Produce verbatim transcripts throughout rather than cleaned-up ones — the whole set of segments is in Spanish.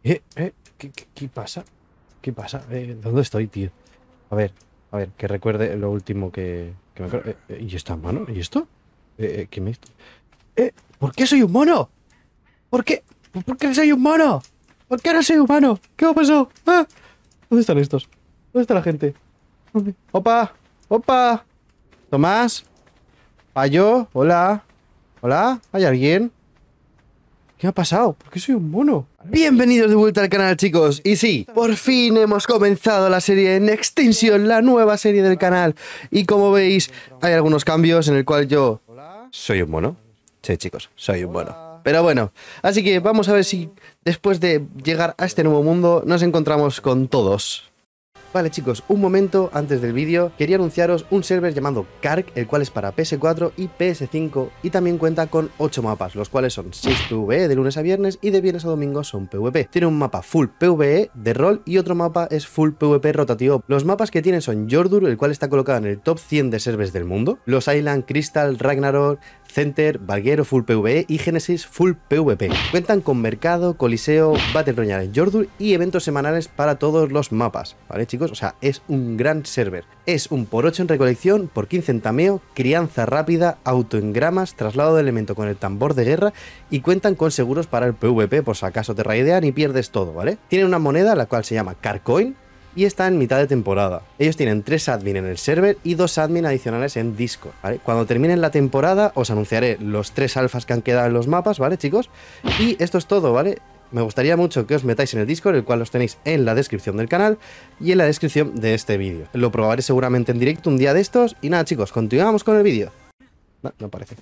Eh, eh, ¿qué, qué, qué pasa? ¿Qué pasa? Eh, ¿dónde estoy, tío? A ver, a ver, que recuerde lo último que, que me acuerdo. Eh, eh, ¿y esta mano? ¿Y esto? Eh, eh, ¿qué me... Eh, ¿por qué soy un mono? ¿Por qué? ¿Por qué soy un mono? ¿Por qué ahora soy humano? ¿Qué me ha pasado? Ah, ¿dónde están estos? ¿Dónde está la gente? ¿Dónde? ¡Opa! ¡Opa! ¿Tomás? ¿Payo? ¿Hola? ¿Hola? ¿Hay alguien? ¿Qué me ha pasado? ¿Por qué soy un mono? Bienvenidos de vuelta al canal, chicos. Y sí, por fin hemos comenzado la serie en Extinction, la nueva serie del canal. Y como veis, hay algunos cambios en el cual yo... ¿Soy un mono? Sí, chicos, soy un mono. Pero bueno, así que vamos a ver si después de llegar a este nuevo mundo nos encontramos con todos. Vale, chicos, un momento antes del vídeo, quería anunciaros un server llamado Kark, el cual es para P S cuatro y P S cinco y también cuenta con ocho mapas, los cuales son seis PvE de lunes a viernes y de viernes a domingo son PvP. Tiene un mapa full PvE de rol y otro mapa es full PvP rotativo. Los mapas que tiene son Jordur, el cual está colocado en el top cien de servers del mundo, Los Island, Crystal, Ragnarok, Center, Valguero full PvE y Genesis full PvP. Cuentan con mercado, coliseo, Battle Royale en Jordur y eventos semanales para todos los mapas, ¿vale, chicos? O sea, es un gran server. Es un por ocho en recolección, por quince en tameo, crianza rápida, autoengramas, traslado de elemento con el tambor de guerra y cuentan con seguros para el PvP por si acaso te raidean y pierdes todo, ¿vale? Tienen una moneda la cual se llama Karcoin y está en mitad de temporada. Ellos tienen tres admin en el server y dos admin adicionales en Discord, ¿vale? Cuando terminen la temporada os anunciaré los tres alfas que han quedado en los mapas, ¿vale, chicos? Y esto es todo, ¿vale? Me gustaría mucho que os metáis en el Discord, el cual los tenéis en la descripción del canal y en la descripción de este vídeo. Lo probaré seguramente en directo un día de estos. Y nada, chicos, continuamos con el vídeo. No, no aparece.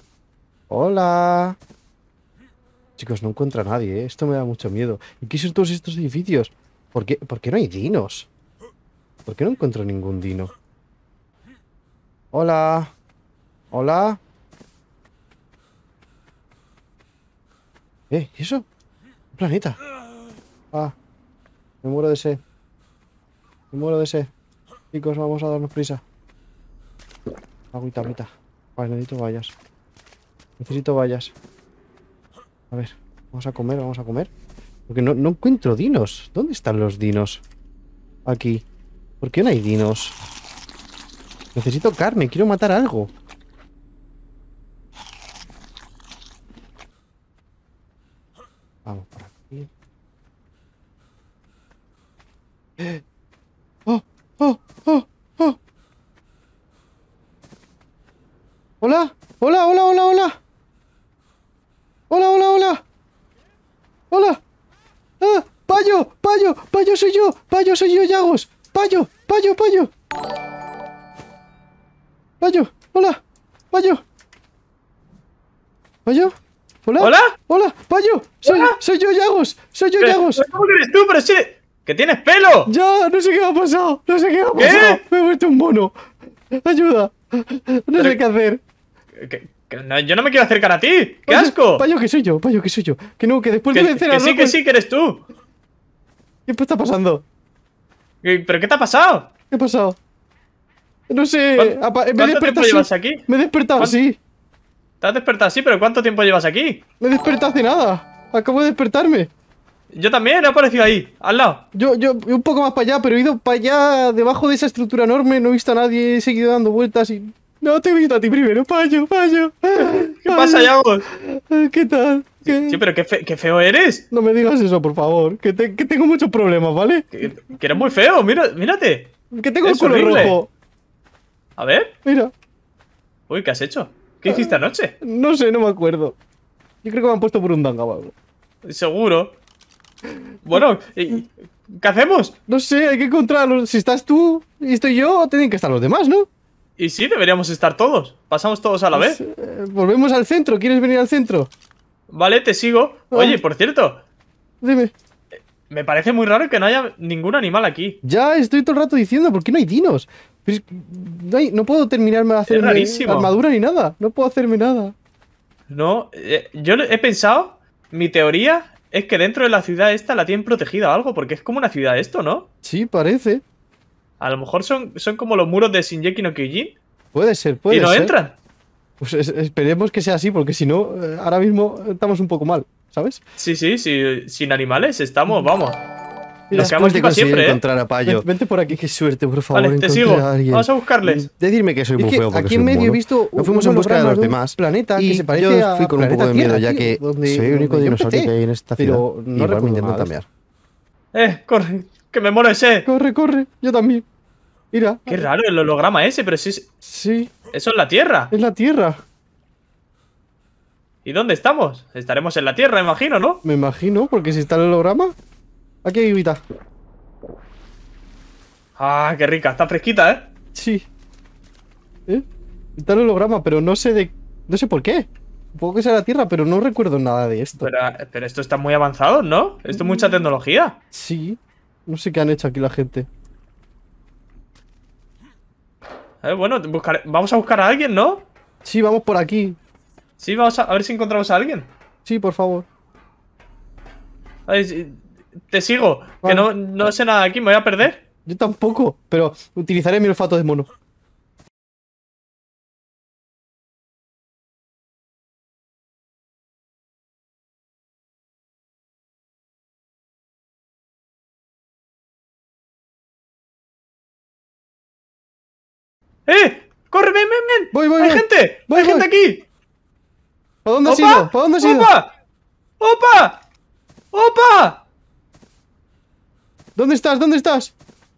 Hola. Chicos, no encuentro a nadie, ¿eh? Esto me da mucho miedo. ¿Y qué son todos estos edificios? ¿Por qué, ¿Por qué no hay dinos? ¿Por qué no encuentro ningún dino? Hola. Hola. ¿Eh? ¿Y eso? Planeta. Ah, me muero de sed. Me muero de sed. Chicos, vamos a darnos prisa. Agüita, agüita. Vale, necesito vallas. Necesito vallas. A ver, vamos a comer, vamos a comer. Porque no, no encuentro dinos. ¿Dónde están los dinos? Aquí. ¿Por qué no hay dinos? Necesito carne, quiero matar algo. Vamos por aquí. ¡Oh! ¡Oh! ¡Oh! ¡Oh! ¡Hola! ¡Hola, hola, hola, hola! ¡Hola, hola, hola! ¡Hola! ¡Ah! ¡Payo! ¡Payo! ¡Payo soy yo! ¡Payo soy yo, Yagos! ¡Payo! ¡Payo, payo! ¡Payo! ¡Hola! ¡Payo! ¿Payo? ¿Hola? ¿Hola? ¡Hola! ¡Payo! ¡Soy, ¿Hola? soy yo, Yagos! ¡Soy yo, Pero, Yagos! ¿Cómo que eres tú? Pero sí, que tienes pelo. ¡Ya! No sé qué me ha pasado. No sé qué me ha ¿Qué? pasado. Me he vuelto un mono. ¡Ayuda! No Pero- sé qué hacer. Que- que no, yo no me quiero acercar a ti. ¡Qué Payo, asco! Payo, que soy yo. Payo, que soy yo. Que no, que después de Que, vencer que a sí, que sí, que eres tú. ¿Qué está pasando? Que- ¿Pero qué te ha pasado? ¿Qué ha pasado? No sé. ¿Cuánto- apa- me he cuánto despertado tiempo así. llevas aquí? Me he despertado ¿Cuánto- así. Te has despertado así, pero ¿cuánto tiempo llevas aquí? Me he despertado hace nada. Acabo de despertarme. Yo también he aparecido ahí, al lado. Yo, yo, un poco más para allá, pero he ido para allá, debajo de esa estructura enorme, no he visto a nadie, he seguido dando vueltas y... No, te he visto a ti primero, Payo, Payo. ¿Qué pasa, Yagos? ¿Qué tal? ¿Qué? Sí, pero qué, fe- qué feo eres. No me digas eso, por favor, que, te- que tengo muchos problemas, ¿vale? Que, que eres muy feo, mira, mírate. Que tengo el Es culo horrible. rojo. A ver. Mira, Uy, ¿qué has hecho? ¿Qué hiciste anoche? no sé, no me acuerdo. Yo creo que me han puesto por un danga o algo. Seguro. Bueno, ¿y- ¿qué hacemos? No sé, hay que encontrarlos. Si estás tú y estoy yo, tienen que estar los demás, ¿no? Y sí, deberíamos estar todos. Pasamos todos a la vez. Eh, volvemos al centro, ¿quieres venir al centro? Vale, te sigo. Oye, por cierto, Dime. me parece muy raro que no haya ningún animal aquí. Ya estoy todo el rato diciendo, ¿por qué no hay dinos? Pero es que no, hay- no puedo terminarme de hacerme rarísimo. armadura ni nada. No puedo hacerme nada. No, eh, yo he pensado, mi teoría es que dentro de la ciudad esta la tienen protegida o algo, porque es como una ciudad esto, ¿no? Sí, parece. A lo mejor son, son como los muros de Shingeki no Kyojin Puede ser, puede y no ser. entran. Pues es- esperemos que sea así, porque si no, eh, ahora mismo estamos un poco mal. ¿sabes? Sí, sí, sí. Sin animales estamos, vamos. Mira, Nos quedamos después de aquí para conseguir siempre, ¿eh? encontrar a Payo. Vente, Vente por aquí, qué suerte, por favor. Vale, te encontré sigo. a alguien. Vamos a buscarles. Decidme que soy muy Es que feo porque aquí soy en un medio he mono. visto Nos fuimos en un busca de los holograma de un demás. planeta que y se parece yo a fui con un poco planeta de miedo, Tierra, ya tío, que donde- soy el único donde yo dinosaurio empecé. que hay en esta Pero ciudad. no y igual me recuerdo intentan nada de tamear. Eh, corre. Que me muero ese. Corre, corre, yo también. Mira. Qué raro el holograma ese, pero sí. es- Sí, Eso es la Tierra. es la Tierra. ¿Y dónde estamos? Estaremos en la Tierra, imagino, ¿no? Me imagino, porque si está el holograma. Aquí hay Vita. Ah, qué rica. Está fresquita, ¿eh? Sí. ¿Eh? Está el holograma, pero no sé de. No sé por qué. Supongo que sea la Tierra, pero no recuerdo nada de esto. Pero, pero esto está muy avanzado, ¿no? Esto es mucha tecnología. Sí. No sé qué han hecho aquí la gente. Eh, bueno, buscar- vamos a buscar a alguien, ¿no? Sí, vamos por aquí. Sí, vamos a, a ver si encontramos a alguien. Sí, por favor. Ay, sí, te sigo, Vale. que no, no sé nada de aquí, me voy a perder. Yo tampoco, pero utilizaré mi olfato de mono. ¡Eh! ¡Corre, ven, ven, ven! Voy, voy, ¡Hay voy. gente! Voy, ¡Hay gente voy. aquí! ¿Para dónde has ¡Opa! ido? ¿Para dónde has ido? ¡Opa! ¡Opa! ¡Opa! ¿Dónde estás? ¿Dónde estás?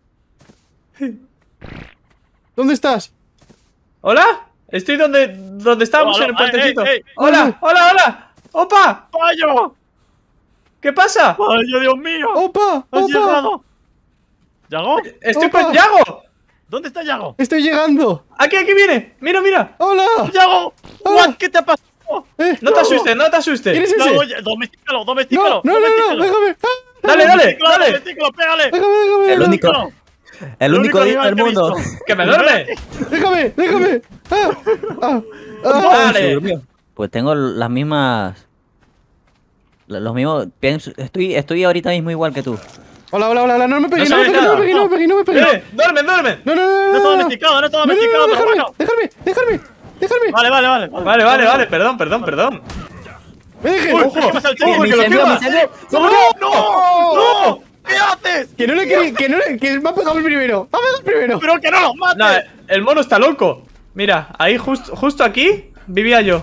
¿Dónde estás? ¿Hola? Estoy donde, donde estábamos Hola, en el ey, puentecito. ey, ey. ¡Hola! ¡Hola, hola! ¡Opa! ¡Payo! ¿Qué pasa? ¡Payo, Dios mío! ¡Opa! ¡Has ¡Opa! llegado! ¿Yago? ¡Estoy Opa. con Yago! ¿Dónde está Yago? ¡Estoy llegando! ¡Aquí, aquí viene! ¡Mira, mira! ¡Hola! ¡Yago! Hola. What? ¿Qué te ha pasado? Eh, No te asustes, no te asustes. ¿Quién es ese? Yago, ya- domestícalo, No, domestícalo. no, no, no, domestícalo. déjame. Ah, Dale, dale, Domestícalo, dale. domestícalo, pégale. déjame, déjame. El déjame. único, Domestícalo. el único día animal del que he mundo. visto. ¡Que me duerme! Déjame, déjame. Ah, ah, ah. Dale. Pues tengo las mismas. lo- Los mismos. Pienso, estoy, estoy ahorita mismo igual que tú. Hola, hola, hola, hola. No me pegues, No no me sabes pegues, no me nada. pegues, no me pegues, no me pegues. ¡Eh! ¡Duerme, duerme! No, no, no, no. No está no. domesticado, no está No, no, no, domesticado, pero déjame, bueno. déjame, déjame, déjame. Vale, vale, vale. Vale, vale, vale, perdón, perdón, perdón. Me dejes. Uy, ¿qué pasa al ¡Ojo, chico? que lo quema! ¡No, no! ¡No! ¿Qué haces? Que no le quería, que no le, que me ha pegado el primero. Me ha pegado el primero. ¡Pero que no los mates! No, el mono está loco. Mira, ahí justo, justo aquí vivía yo.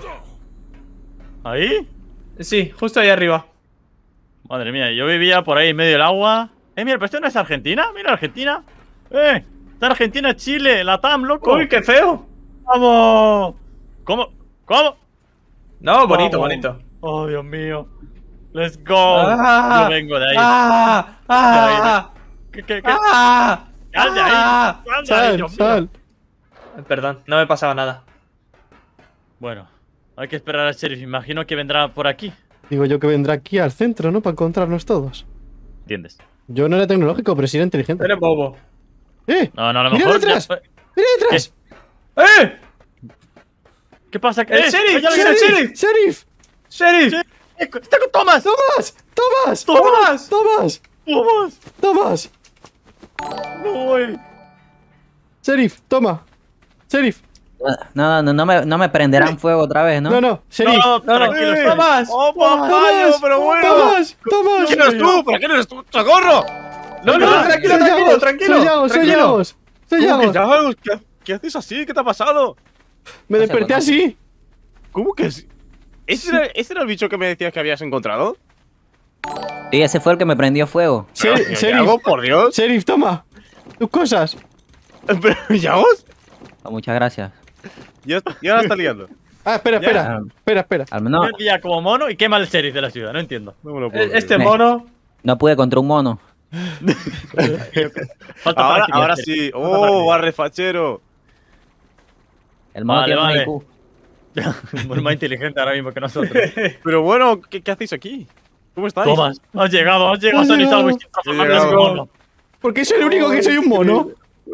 ¿Ahí? Sí, justo ahí arriba. Madre mía, yo vivía por ahí en medio del agua. Eh, mira, pero esto no es Argentina. Mira, Argentina. Eh, está Argentina, Chile, Latam, loco. Uy, qué feo. ¡Vamos! ¿Cómo? ¿Cómo? No, bonito, Vamos. bonito. Oh, Dios mío. Let's go. Ah, Yo vengo de ahí. ¡Ah! ¡Ah! ¿Qué, qué, qué? ¡Ah! ¡Sal de ahí! ¡Ah! ¡Sal de ahí, Sal, Dios mío! sal. Perdón, no me pasaba nada. Bueno, hay que esperar al sheriff. Imagino que vendrá por aquí. Digo yo que vendrá aquí al centro, ¿no? Para encontrarnos todos. ¿Entiendes? Yo no era tecnológico, pero sí era inteligente. Eres bobo. ¡Eh! No, no, a lo ¡Mira mejor. detrás! ya- ¡Mira detrás! ¡Eh! ¿Qué pasa? ¡El Eh, sheriff! ¡Oye, alguien- ¡El ¡Sheriff! ¡Sheriff! ¡Sheriff! ¡Eh, ¡Está con Thomas! ¡Tomás! ¡Tomás! ¡Tomás! ¡Tomás! ¡Thomas! ¡Tomás! ¡No, güey! ¡Sheriff! ¡Toma! ¡Sheriff! No, no, no me, no me prenderán fuego otra vez, ¿no? No, no, Sheriff. No, No, no, tranquilo, eh, sheriff. Tomás. ¡Oh, Tomás, papayo! ¡Pero bueno! ¡Tomás! ¡Tomás! ¿Quién eres tú? ¿Para qué no eres tú? ¡Socorro! No, no, Tomás, tranquilo, Soy tranquilo, Yagos, tranquilo. Soy Yagos, soy tranquilo. Yagos. Soy ¿Cómo que Yagos. Yagos? ¿Qué, ¿Qué haces así? ¿Qué te ha pasado? Me desperté así. ¿Cómo que sí? ¿Ese era, ¿Ese era el bicho que me decías que habías encontrado? Sí, ese fue el que me prendió fuego. Sher- Pero, Sheriff, Yagos, por Dios. Sheriff, toma. Tus cosas. ¿Pero Yagos? Oh, muchas gracias. Ya, ya la está liando. Ah, espera, Ya. espera. Espera, espera. Al menos Me pilla como mono y quema el sheriff de la ciudad. No entiendo. No me lo puedo Este creer. mono. no pude contra un mono. Falta Ahora, práctica, ahora sheriff. sí. Falta ¡Oh, práctica. barrefachero! El mono Vale, tiene un vale. I Q. Muy más inteligente ahora mismo que nosotros. Pero bueno, ¿qué, qué hacéis aquí? ¿Cómo estáis? Tomás, has llegado, has llegado Has sano y salvo y llegado. sin transformarte He en llegado. mono. Porque soy el único que soy un mono.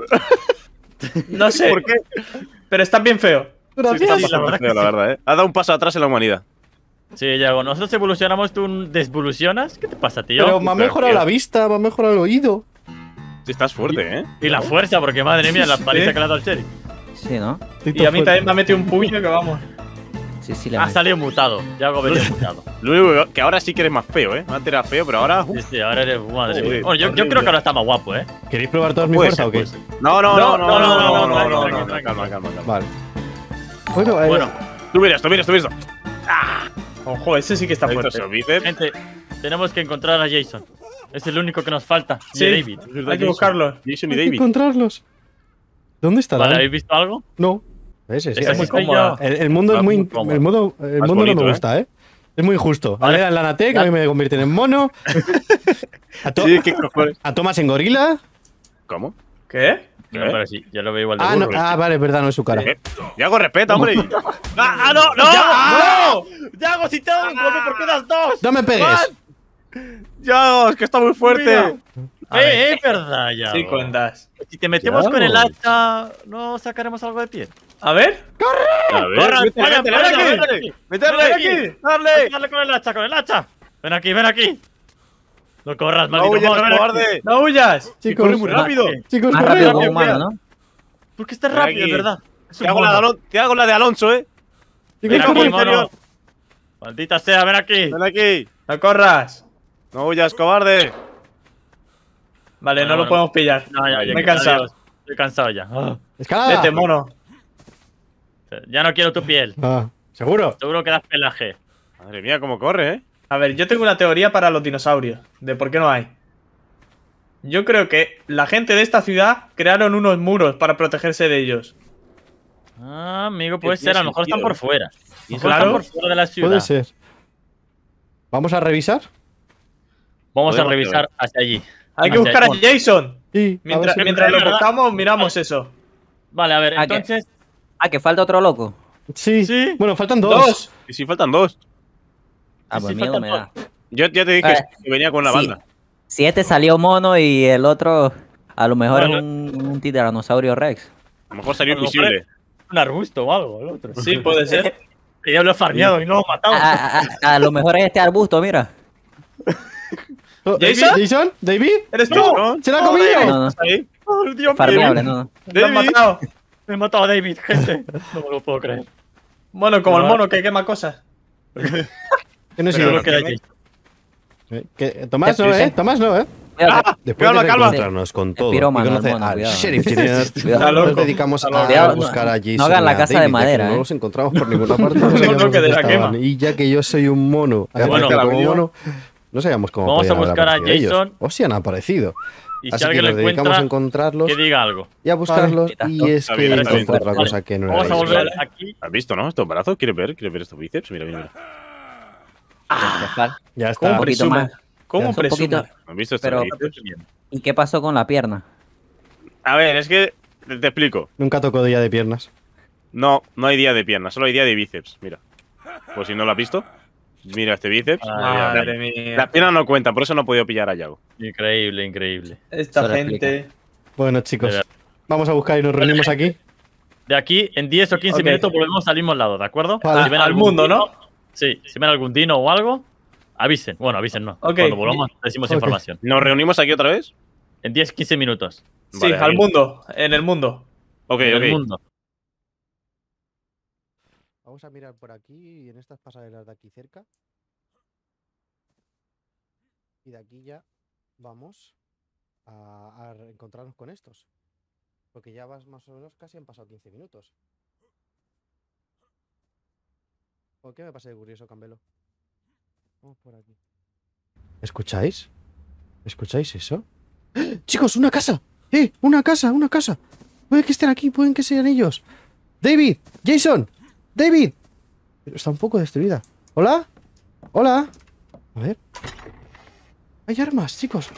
No sé. ¿Por qué? Pero estás bien feo. Gracias. Sí, la verdad que la sí. verdad, ¿eh? Ha dado un paso atrás en la humanidad. Sí, Yago, nosotros evolucionamos, tú desvolucionas. ¿Qué te pasa, tío? Pero me ha Pero, mejorado tío. la vista, me ha mejorado el oído. Sí, estás fuerte, ¿eh? Y la fuerza, porque madre mía, la paliza Sí. que le ha dado el sheriff. Sí, ¿no? Estoy Y todo a mí fuerte. también me ha metido un puño que vamos. Sí, sí, le Ha meto. salido mutado. Yago venía mutado. Lo único que- que ahora sí que eres más feo, ¿eh? Antes era feo, pero ahora. Sí, sí, ahora eres madre Joder, mía. Bueno, yo, yo horrible. creo que ahora está más guapo, ¿eh? ¿Queréis probar todos mi Puede fuerza ser, o qué? puede ser. No, no, no, no, no, no, no, no, no, no, tranqui, no, tranqui. calma, calma, calma. Vale. Bueno, eh, Bueno, Tú mira esto, mira esto, mira esto. Ojo, ese sí que está ¿Has visto fuerte. esos bíceps? gente, tenemos que encontrar a Jason. Es el único que nos falta. Y Sí. a David. Es verdad, Hay que Jason. buscarlos. Jason y hay que David. encontrarlos. ¿Dónde estarán? Vale, ¿habéis visto algo? No. ¿Ves? Es- Esa es- sí muy soy cómoda. yo. el, el mundo Va es muy. muy cómodo. El mundo, el Más mundo no bonito, me ¿eh? gusta, ¿eh? Es muy injusto. Vale. A ver, a Lanatec, a mí me convierten en mono. A, To- Sí, ¿qué cojones? a Thomas en gorila. ¿Cómo? ¿Qué? No, pero sí, yo lo veo igual de Ah, no, burro. ah, vale, es verdad, no es su cara. ¿Qué? Yago, respeta, hombre. ¡Ah, ah, no! ¡No! ¡Ah! ¡Yago, si te hago un golpe, ¿por qué das dos? ¡No me pegues! Yago, es que está muy fuerte. A ver. Eh, es verdad, ya. Sí, cuentas. Si te metemos Yago. con el hacha, ¿no sacaremos algo de pie? A ver. A ver, Corran, métele, vayan, métele, vayan, métele, vayan métele. aquí. Métele Ven aquí. aquí. Dale. Dale con el hacha, con el hacha. Ven aquí, ven aquí. No corras, No maldito huyas, mono, ven aquí. cobarde. ¡No huyas! Que Chicos, corre muy rápido. chicos, Más corred. rápido que un corre, humano, ¿no? Porque estás Ven rápido, aquí. es verdad. Es Te un hago, la de mono. Alon- te hago la de Alonso, eh. Chicos, Ven aquí, corred. mono. Maldita sea, ven aquí. Ven aquí. ¡No corras! No huyas, cobarde. Vale, Bueno, no lo bueno. podemos pillar. No, ya, ya, Me he cansado. adiós. Estoy cansado ya. Ah. Escalada. Vete, mono. Ya no quiero tu piel. Ah, ¿seguro? Seguro que das pelaje. Madre mía, cómo corre, eh. A ver, yo tengo una teoría para los dinosaurios. De por qué no hay. Yo creo que la gente de esta ciudad crearon unos muros para protegerse de ellos. Ah, amigo, puede tiene ser. A lo mejor están sentido, por fuera. A lo mejor Claro. están por fuera de la ciudad. Puede ser. ¿Vamos a revisar? Vamos a Podemos revisar hacia allí. Hay que Hacia- buscar a bueno, Jason. Sí. a Mientras, ver si- mientras lo ¿verdad? buscamos, miramos eso. Vale, a ver, Ah, ¿qué? entonces. Ah, que falta otro loco. Sí. Sí. Bueno, faltan dos. Dos. Y si faltan dos. Ah, Sí, pues sí, miedo faltan me da. Yo ya te dije Eh, que venía con una sí. banda. Si este salió mono y el otro a lo mejor Bueno. es un, un tiranosaurio rex. A lo mejor salió A lo mejor invisible. Un arbusto o algo, el otro. Sí, puede ser. Que ya lo he farmeado y no lo he matado. A, a- a- a lo mejor es este arbusto, mira. Oh, ¿Jason? ¿Jason? ¿David? ¿Eres tú? No, ¿Se la ha no, comido? No, no. ahí. Oh, Dios mío. Farmeable, no, no. Lo han David. matado. Me he matado a David, gente. No me lo puedo creer. Bueno, como el No. mono que quema cosas. Que no he sido. Seguro que era ¿qué? Jason. Eh, que- Tomás no, Sí, sí. ¿eh? Tomás no, ¿eh? Cuidado, Ah, Después calma, de calma. encontrarnos con todo y pirómano, conocer el mono, al cuidado. Sheriff Junior, Cuidado. nos loco. dedicamos a Cuidado, no- buscar a Jason no hagan la y a casa de David, ya que madera, no ¿eh? los encontramos por ninguna parte. No, No sabíamos no, que de dónde la estaban. quema. Y ya que yo soy un mono, Bueno, aparecido que la como vendió. mono, no sabíamos cómo Vamos a podían haber buscar a aparecido Jason. ellos. O si han aparecido. Y si Así que alguien lo nos dedicamos a encuentra, encontrarlos que diga algo. y a buscarlos. Vale. Y es Está que bien, está encontré bien. otra Vale. cosa que no era Vamos a Jason. volver aquí. ¿Has visto, no? Estos brazos. ¿Quieres ver? ¿Quieres ver estos bíceps? Mira, mira, mira. te fal- Ya Un está. ¿Cómo poquito presume? más. ¿Cómo Un presume? poquito. ¿Has visto estos Pero- bíceps? ¿Y qué pasó con la pierna? A ver, es que te, te explico. Nunca tocó día de piernas. No, no hay día de piernas, solo hay día de bíceps. Mira. Pues si no lo has visto, mira este bíceps. Ah, Madre mía. Las piernas no cuentan, por eso no he podido pillar a Yago. Increíble, increíble. Esta Eso lo gente. Bueno, chicos, De vamos a buscar y nos reunimos aquí. De aquí, en diez o quince Ok. minutos, volvemos al mismo lado, ¿de acuerdo? Vale. Si ven Al algún mundo, dino- ¿no? Sí, si ven algún dino o algo, avisen. Bueno, avisen, no. Ok. Cuando volvamos, decimos Ok. información. ¿Nos reunimos aquí otra vez? En diez quince minutos. Sí, Vale, al ahí. mundo. En el mundo. Ok, en ok. el mundo. Vamos a mirar por aquí y en estas pasarelas de aquí cerca. Y de aquí ya vamos a, a encontrarnos con estos. Porque ya vas más o menos casi han pasado quince minutos. ¿Por qué me pasa de curioso, Cambelo? Vamos por aquí. ¿Escucháis? ¿Escucháis eso? ¡Eh! ¡Chicos, una casa! ¡Eh! ¡Una casa! ¡Una casa! Puede que estén aquí, pueden que sean ellos. ¡David! ¡Jason! ¡David! Pero está un poco destruida. ¿Hola? ¿Hola? A ver. Hay armas, chicos.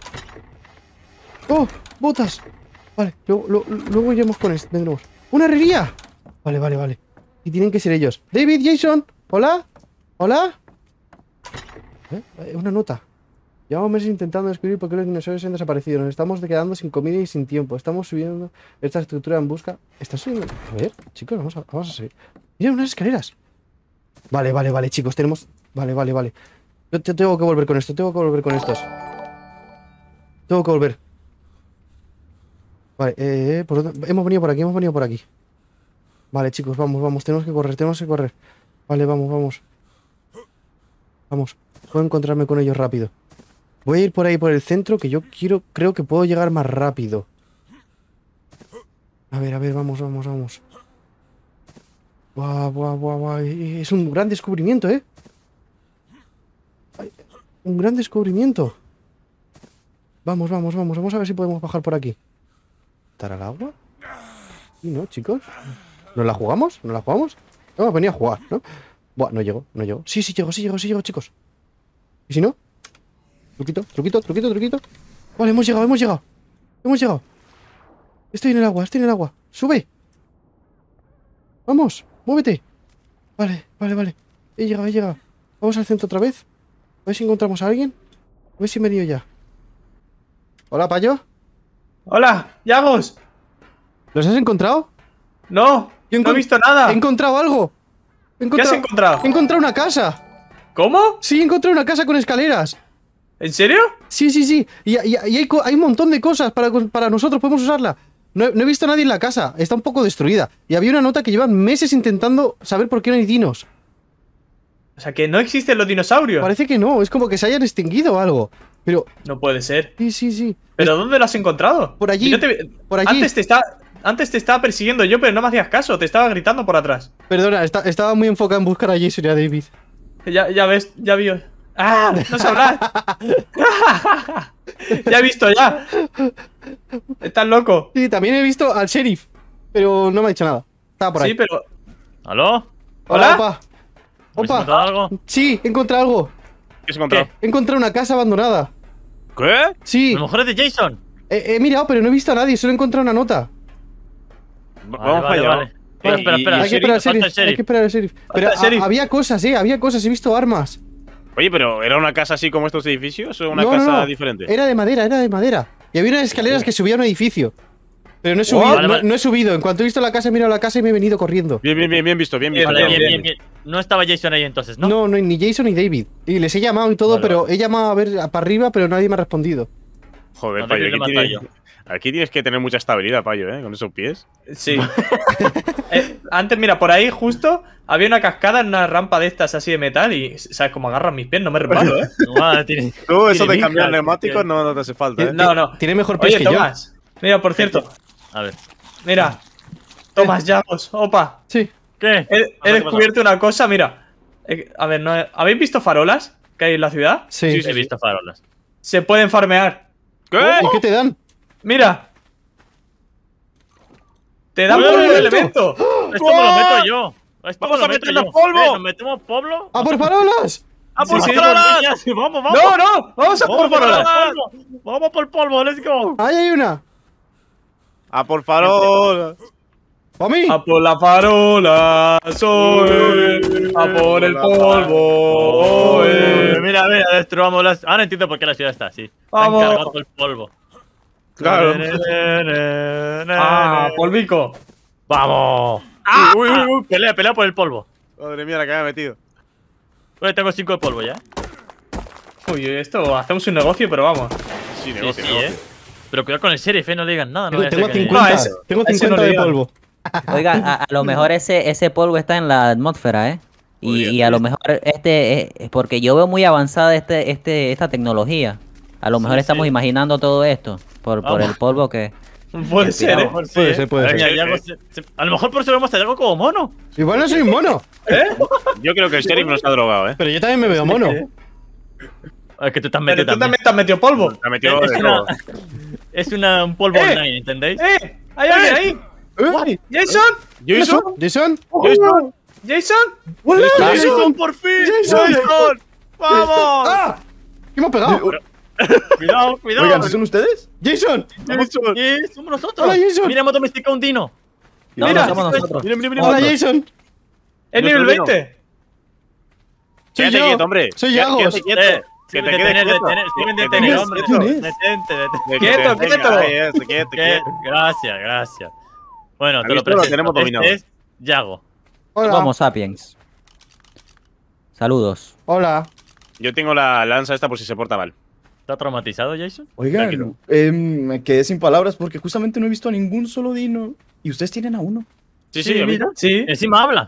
¡Oh! ¡Botas! Vale, luego, lo- luego iremos con esto. Vendremos. ¡Una herrería! Vale, vale, vale. Y tienen que ser ellos. ¡David! ¡Jason! ¿Hola? ¿Hola? ¿Eh? Eh, Una nota. Llevamos meses intentando descubrir por qué los dinosaurios han desaparecido. Nos estamos quedando sin comida y sin tiempo. Estamos subiendo esta estructura en busca. ¿Están subiendo? A ver, chicos, vamos a, vamos a seguir. Mira, unas escaleras. Vale, vale, vale, chicos, tenemos... Vale, vale, vale. Yo te- tengo que volver con esto, tengo que volver con estos. Tengo que volver. Vale, eh, eh, ¿por dónde? Hemos venido por aquí, hemos venido por aquí. Vale, chicos, vamos, vamos, tenemos que correr, tenemos que correr. Vale, vamos, vamos. Vamos. Puedo encontrarme con ellos rápido. Voy a ir por ahí por el centro, que yo quiero, creo que puedo llegar más rápido. A ver, a ver, vamos, vamos, vamos. Buah, buah, buah, buah. Es un gran descubrimiento, ¿eh? Ay, un gran descubrimiento. Vamos, vamos, vamos. Vamos a ver si podemos bajar por aquí. ¿Estará el agua? Sí, ¿no, chicos? ¿Nos la jugamos? ¿Nos la jugamos? No, venía a jugar, ¿no? Buah, no llego, no llego. Sí, sí llego, sí llego, sí llego, chicos. ¿Y si no? Truquito, truquito, truquito, truquito. Vale, hemos llegado, hemos llegado. Hemos llegado. Estoy en el agua, estoy en el agua. ¡Sube! ¡Vamos! ¡Muévete! Vale, vale, vale. He llegado, he llegado. Vamos al centro otra vez. A ver si encontramos a alguien. A ver si me lío ya. Hola, Payo. Hola, Yagos. ¿Los has encontrado? No, Yo no he encon- visto nada. He encontrado algo. He ¿Qué has encontrado- encontrado? He encontrado una casa. ¿Cómo? Sí, he encontrado una casa con escaleras. ¿En serio? Sí, sí, sí. Y, y- y hay, co- hay un montón de cosas para, para nosotros. Podemos usarla. No, he- no he visto a nadie en la casa. Está un poco destruida. Y había una nota que llevan meses intentando saber por qué no hay dinos. O sea, que no existen los dinosaurios. Parece que no. Es como que se hayan extinguido o algo. Pero, No puede ser. sí, sí, sí. ¿Pero dónde lo has encontrado? Por allí, Yo te- por allí. Antes te, está... Antes te estaba persiguiendo yo, pero no me hacías caso. Te estaba gritando por atrás. Perdona, esta- estaba muy enfocado en buscar a Jason y a David. Ya, ya ves, ya vi. ¡Ah! ¡No sabrás! Ya he visto, ya. Estás loco. Sí, también he visto al sheriff. Pero no me ha dicho nada. Estaba por ahí. Sí, pero. ¿Aló? ¿Hola? Opa. ¿Habéis Opa. encontrado algo? Sí, he encontrado algo. ¿Qué has encontrado? He encontrado una casa abandonada. ¿Qué? A Sí. lo mejor es de Jason. He, he mirado, pero no he visto a nadie. Solo he encontrado una nota. Va- Vale, Vamos vale, para allá. vale. Espera, espera, Y- espera. y- Hay que esperar al Falta el sheriff. Hay sheriff. que esperar al sheriff. Pero el ha- sheriff. había cosas, eh. Había cosas. He visto armas. Oye, pero ¿era una casa así como estos edificios o una No, no, casa no. diferente? Era de madera, era de madera. Y había unas escaleras que subían a un edificio. Pero no he subido, Vale, no, vale. no he subido. En cuanto he visto la casa, he mirado la casa y me he venido corriendo. Bien, bien, bien, bien visto, bien visto. Vale, Bien, bien, bien. bien, bien. No estaba Jason ahí entonces, ¿no? No, no, ni Jason ni David. Y les he llamado y todo, Vale, pero vale. he llamado a ver para arriba, pero nadie me ha respondido. Joder, No, Payo, David le aquí mata tienes, yo. aquí tienes que tener mucha estabilidad, Payo, ¿eh? Con esos pies. Sí. Eh, antes, mira, por ahí justo había una cascada en una rampa de estas así de metal y, ¿sabes cómo agarran mis pies? No me resbalo, ¿eh? Ah, tiene- Tú, eso tiene de cambiar vinca, neumáticos tiene- no, no te hace falta, ¿eh? No, no. Tiene mejor pies Oye, que Tomás. Mira, por cierto. A ver. Mira. Tomás Llagos. Opa. yo. Sí. ¿Qué? He, he ¿Qué pasa? descubierto una cosa, mira. Eh, A ver, ¿no? ¿habéis visto farolas que hay en la ciudad? Sí. Sí, sí. He visto farolas. Se pueden farmear. ¿Qué? ¿Y qué te dan? Mira. Te dan ¡Eh! polvo de elemento. Esto me lo meto yo. Esto ¡Vamos me a lo meto meterle yo. polvo! Eh, ¿Nos metemos polvo? ¡A por farolas! ¡A por Sí, sí, farolas! Sí, vamos, vamos. No, no. Vamos a Vamos por farolas. polvo. Vamos por polvo, let's go. ¡Ahí hay una! ¡A por farolas! ¡A mí! A por la farola. Soy. A por el polvo. Eh, eh. mira, mira, destruamos las. Ahora entiendo por qué la ciudad está así. Se han Vamos. cargado el polvo. Claro. Ah, polvico. ¡Vamos! Ah. Uy, uy, uy, pelea, pelea por el polvo. Madre mía, la que me he metido. Oye, tengo cinco de polvo ya. Uy, esto hacemos un negocio, pero vamos. Sí, Sí, negocio, sí, negocio. eh. Pero cuidado con el sheriff, eh, no le digan nada. No Tengo, vaya a tengo ser que- cincuenta, No, ese- tengo ese no cincuenta le de digan. polvo. Oiga, a, a lo mejor ese, ese polvo está en la atmósfera, ¿eh? Y, Oye, y a lo sí. mejor este, es porque yo veo muy avanzada este, este, esta tecnología. A lo mejor Sí, estamos sí. imaginando todo esto por, por Vamos. el polvo que... Puede ser, A lo ¿eh? mejor sí, Puede eh. ser, puede A ver, ser. ya- ya algo se- se- a lo mejor por eso vemos a algo como mono. Igual no soy un mono, Yo creo que el sheriff nos ha drogado, ¿eh? pero yo también me veo mono. Es que tú te Pero has metido tú también. también te has metido polvo. Me ha metido Es de una, todo. es una, un polvo Eh. online, ¿entendéis? ¡Eh! ¿Hay alguien ahí? ¿Eh? ¿Jason? ¿Jason? ¿Jason? ¿Jason? ¿Jason? ¡Hola! ¡Jason, por fin! Jason. ¡Jason! ¡Vamos! ¡Ah! ¿Qué me ha pegado? Cuidado, cuidado. Oigan, ¿sí son ustedes? ¡Jason! Jason. Sí, somos nosotros. Hola, Jason. Mira, hemos domesticado un dino. No, Mira, no somos nosotros. Mira, mira, mira. ¡Hola, Jason! ¿Es Nuestro nivel vino. veinte? Soy Quédate yo. quieto, hombre. Soy Quédate Yagos. quieto. Eh, Que te detener, quedes quieto. detener, sí, Que te detener, quedes hombre. ¿Quién es? Detente, detente. Quieto, Venga, quieto. ahí es, quieto, ¿Qué? quieto. Gracias, gracias. Bueno, ¿Has te lo visto? Lo presento. tenemos dominado. Este es Yago. Hola. Homo sapiens. Saludos. Hola. Yo tengo la lanza esta por si se porta mal. ¿Está traumatizado, Jason? Oigan, Tranquilo. eh, me quedé sin palabras porque justamente no he visto a ningún solo dino. Y ustedes tienen a uno. Sí, sí, a mí- Sí. Encima habla.